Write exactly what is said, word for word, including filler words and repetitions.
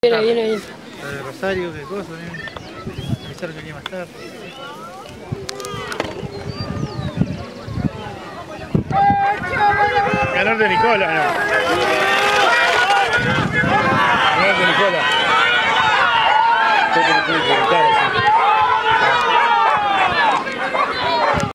Viene, viene, viene. La de Rosario, qué cosa, ¿eh? Avisaron que venía más tarde. Ganador de Nicola, no. Ganador de Nicola.